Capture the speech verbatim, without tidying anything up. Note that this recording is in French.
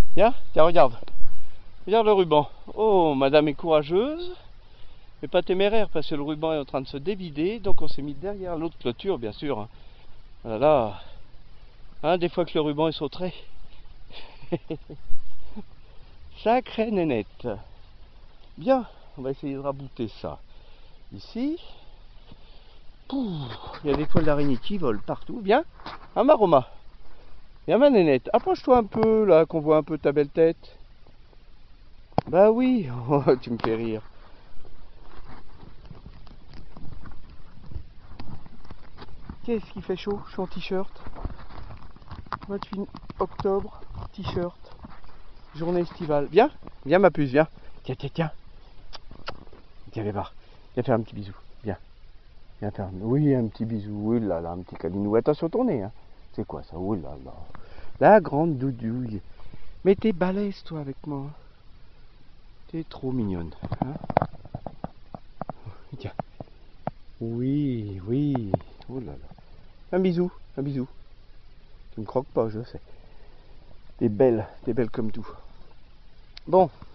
Viens, tiens, regarde. Regarde le ruban. Oh, madame est courageuse, mais pas téméraire, parce que le ruban est en train de se dévider, donc on s'est mis derrière l'autre clôture, bien sûr. Voilà. Hein, des fois que le ruban est sauteré. Sacré nénette. Bien, on va essayer de rabouter ça. Ici. Pouf, il y a des toiles d'araignée qui volent partout. Viens, hein, Maroma. Viens, ma nénette. Approche-toi un peu, là, qu'on voit un peu ta belle tête. Bah oui, oh, tu me fais rire. Qu'est-ce qui fait chaud? Je suis en t-shirt. vingt-huit octobre, t-shirt. Journée estivale. Viens, viens ma puce, viens. Tiens, tiens, tiens. Tiens, viens voir. Viens faire un petit bisou. Viens. Viens faire un... Oui, un petit bisou. Oui là là, un petit câlinou. Attention ton nez, hein. C'est quoi ça? Oui là là. La grande doudouille. Mais t'es balèze toi avec moi. T'es trop mignonne. Hein, tiens. Oui, oui. Oh là là. Un bisou, un bisou. Tu me croques pas, je sais. T'es belle, t'es belle comme tout. Bon.